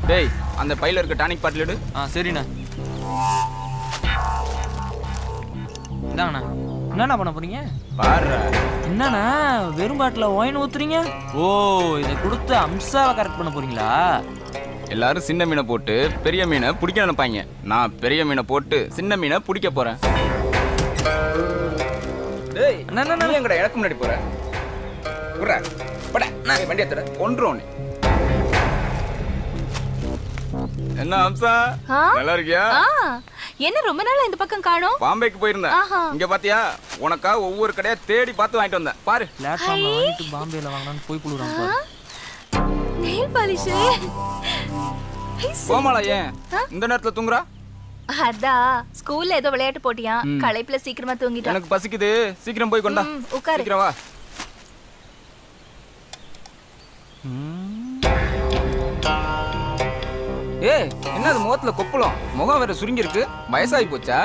டேய் அந்த பையில இருக்க டானிக் பாட்டில் எடு. சரிண்ணா. இந்தாங்கண்ணா. என்னண்ணா பண்ண போறீங்க? பாரு என்னண்ணா வெறும் பாட்டில் ஒயின் ஊத்துறீங்க? ஓ, இதை கொடுத்து அம்சாவை கரெக்ட் பண்ண போறீங்களா? எல்லாரும் சின்ன மீனை போட்டு பெரிய மீனை பிடிக்க நினைப்பாங்க. நான் பெரிய மீனை போட்டு சின்ன மீனை பிடிக்க போறேன். டேய் என்ன எங்கடா எனக்கு முன்னாடி போற? குறா பட நான் வண்டி ஏத்துற கொன்றுறோம். என்ன அம்சா நல்லா இருக்கியா? என்ன ரொம்ப நாளா இந்த பக்கம் காணோம்? பாம்பேக்கு போயிருந்தேன். இங்க பாத்தியா உனக்கா ஒவ்வொரு கடையா தேடி பார்த்து வாங்கிட்டு வந்தேன். பாரு பிளாட்ஃபார்ம்ல வாங்கிட்டு பாம்பேல வாங்கலாம்னு போய் குளுறான் பாரு. Nail polish. கோமாளா ஏன் இந்த நேரத்துல தூங்குறா? அதான் ஸ்கூல்ல ஏதோ விளையாட்டு போட்டியா, களைப்புல சீக்கிரமா தூங்கிட்டா. எனக்கு பசிக்குது, சீக்கிரம் போய் கொண்டா. உட்காரு. சீக்கிரம் வா. ஏய் என்னது முகத்துல கொப்பளம்? முகம் வேற சுருங்கி இருக்கு. வயசாகி போச்சா?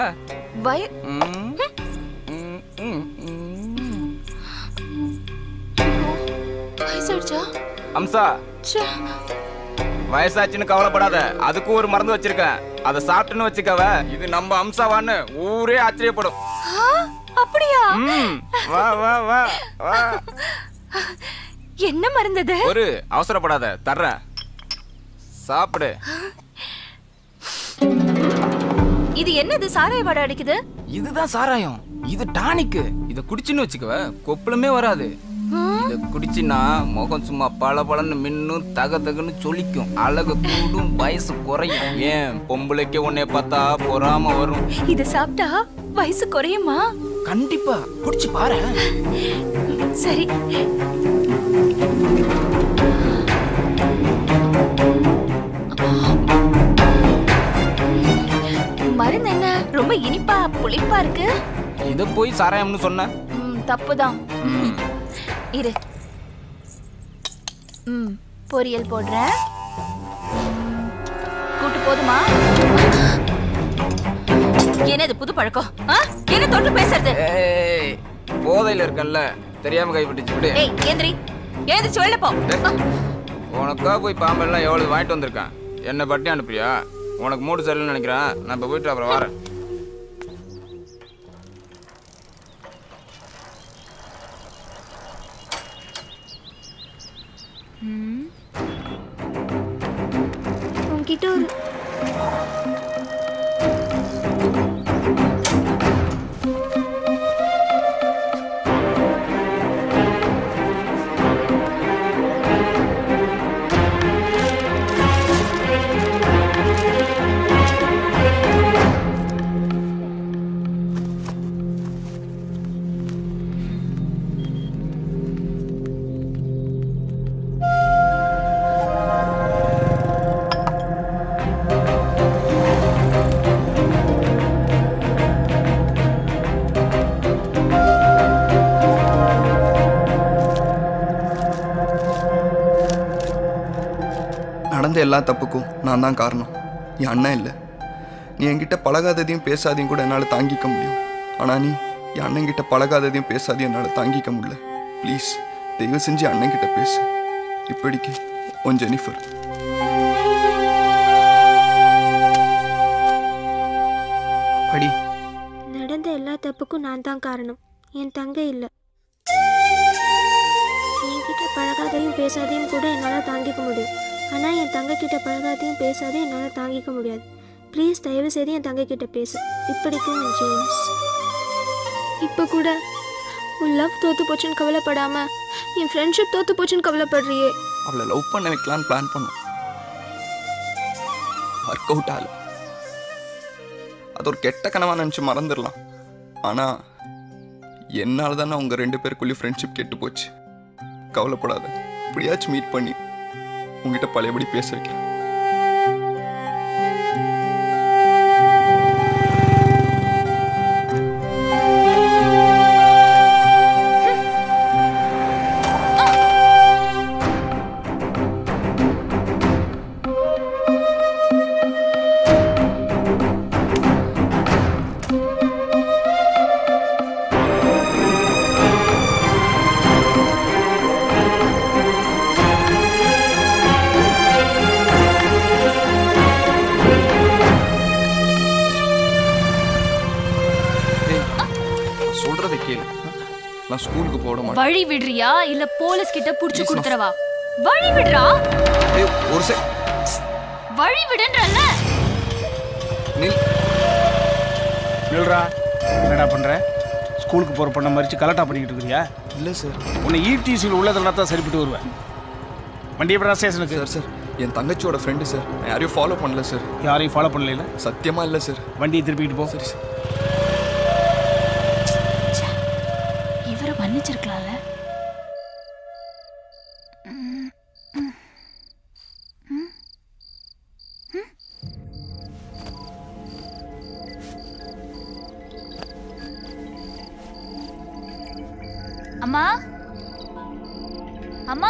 வயசாயிடுச்சா? அம்சா வயசாச்சுன்னு கவலைப்படாத. அதுக்கும் ஒரு மருந்து வச்சிருக்கேன். அதை சாப்பிட்டுன்னு வச்சுக்கவ இது நம்ம அம்சாவான்னு ஊரே ஆச்சரியப்படும். அப்படியா? வா வா வா வா. என்ன மருந்தது? ஒரு அவசரப்படாத, தர்றேன் சாப்பிடு. இது என்னது சாராய வாடை அடிக்குது? இதுதான் சாராயம். இது டானிக். இத குடிச்சின்னு வச்சுக்கவ கொப்பளமே வராது. இத குடிச்சினா முகம் சும்மா பளபளன்னு மின்னும், தக தகன்னு சொலிக்கும், அழகு கூடும், வயசு குறையும். ஏன் பொம்பளைக்கு உன்னை பார்த்தா பொறாம வரும். இத சாப்பிட்டா வயசு குறையுமா? கண்டிப்பா குடிச்சு பாரு. சரி. மருந்து என்ன ரொம்ப இனிப்பா புளிப்பா இருக்கு? இத போய் சாராயம்னு சொன்ன தப்புதான். இரு. பொரியல் போடுறேன். கூட்டு போதுமா? என்னது புது பழக்கம்? என்ன தொட்டு பேசுறது? போதையில இருக்கல்ல, தெரியாம கைப்பட்டுச்சு விடு. ஏய் ஏந்திரி, ஏந்திரிச்சு வெளில போ. உனக்கா போய் பாம்பெல்லாம் எவ்வளவு வாங்கிட்டு வந்திருக்கேன். என்ன பட்டி அனுப்புறியா? உனக்கு மூடு சரியில்லைன்னு நினைக்கிறேன். நான் இப்ப போயிட்டு அப்புறம் வரேன். உன்கிட்ட ஒரு நடந்த எல்லா தப்புக்கும் நான் தான் காரணம். என் அண்ணன் இல்லை. நீ என்கிட்ட பழகாததையும் பேசாதையும் கூட என்னால் தாங்கிக்க முடியும். ஆனால் நீ என் அண்ணன்கிட்ட பழகாததையும் பேசாதையும் என்னால் தாங்கிக்க முடியல. ப்ளீஸ் தயவு செஞ்சு அண்ணன்கிட்ட பேசு. இப்படிக்கு உன் ஜெனிஃபர். படி. நடந்த எல்லா தப்புக்கும் நான் தான் காரணம். என் தங்கை இல்லை. என்கிட்ட பழகாதையும் பேசாதையும் கூட என்னால் தாங்கிக்க முடியும். ஆனால் என் தங்கைக்கிட்ட பழகாதையும் பேசாதையும் என்னால் தாங்கிக்க முடியாது. ப்ளீஸ் தயவு செய்து என் தங்கைக்கிட்ட பேசு. இப்படிக்கும் ஜேம்ஸ். இப்போ கூட உன் லவ் தோற்று போச்சுன்னு கவலைப்படாமல் என் ஃப்ரெண்ட்ஷிப் தோற்று போச்சுன்னு கவலைப்படுறியே. அவளை லவ் பண்ண வைக்கலான்னு பிளான் பண்ணோம். ஒர்க் அவுட் ஆகல. அது ஒரு கெட்ட கனவா நினச்சி மறந்துடலாம். ஆனால் என்னால் தானே உங்கள் 2 பேருக்குள்ளேயும் ஃப்ரெண்ட்ஷிப் கெட்டு போச்சு. கவலைப்படாத, இப்படியாச்சும் மீட் பண்ணி உங்ககிட்ட பழையபடி பேச வைக்கிறேன். நான் ஸ்கூலுக்கு போட மாட்டேன். வழி விடுறியா இல்ல போலீஸ் கிட்ட புடிச்சு கொடுத்துறவா? வழி விடுறா. ஏய் ஒரு செக். வழி விடுன்றல்ல. நில்றா. என்னடா பண்ற? ஸ்கூலுக்கு போற பொண்ணை மறிச்சு கலட்டா பண்ணிக்கிட்டு இருக்கியா? இல்லை சார். உன்னை ஈடிசியில் உள்ளதெல்லாம் தான் சரிப்பட்டு வருவேன். வண்டி எப்படா ஸ்டேஷனுக்கு? சார் என் தங்கச்சியோட ஃப்ரெண்டு சார். நான் யாரையும் ஃபாலோ பண்ணல சார். யாரையும் ஃபாலோ பண்ணல? சத்தியமாக இல்லை சார். வண்டியை திருப்பிக்கிட்டு போ. சரி சார். இவரை மன்னிச்சிருக்கலாம்ல. அம்மா அம்மா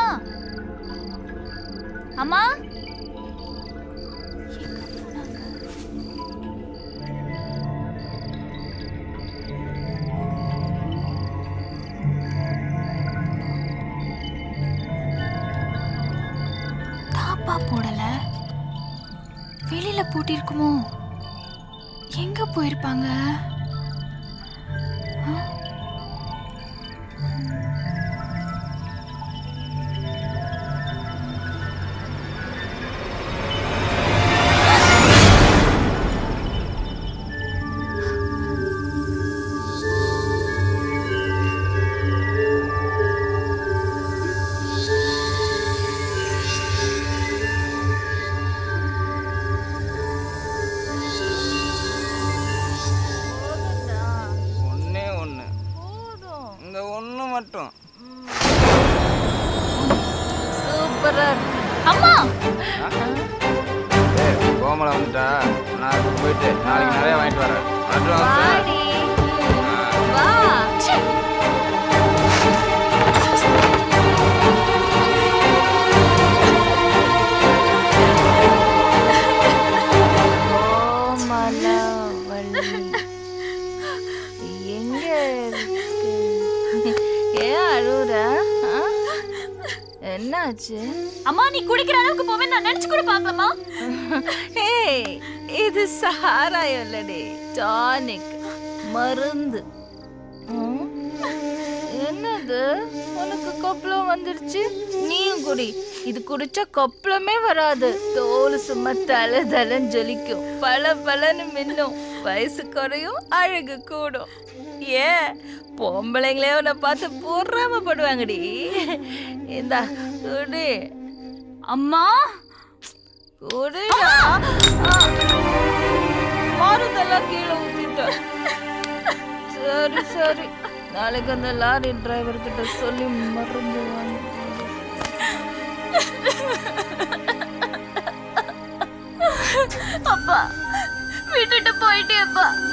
அம்மா தாப்பா போடல, வெளியில பூட்டிருக்குமோ? எங்க போயிருப்பாங்க? கோமலை வந்துட்டா, நான் போயிட்டு நாளைக்கு நிறைய வாங்கிட்டு வரேன். என்னாச்சு? அம்மா நீ குடிக்கிற அளவுக்கு போவே நான் நினைச்சு கூட பார்க்கலாமா? ஏய் இது சாராயம் இல்லடி, டானிக், மருந்து. என்னது உனக்கு கொப்பளம் வந்துருச்சு? நீயும் குடி. இது குடிச்சா கொப்பளமே வராது. தோல் சும்மா தலை தலைன்னு ஜொலிக்கும், பல பலன்னு மின்னும், வயசு குறையும், அழகு கூடும். ஏன் பொம்பளைங்களே உன்னை பார்த்து பொறாமப்படுவாங்கடி. இந்தா குடி. அம்மா குடிடா. மருந்தெல்லாம் கீழே ஊத்திட்ட. சரி சரி, நாளைக்கு அந்த லாரி டிரைவர் கிட்ட சொல்லி மருந்து வாங்க. அப்பா விட்டுட்டு போயிட்டேப்பா.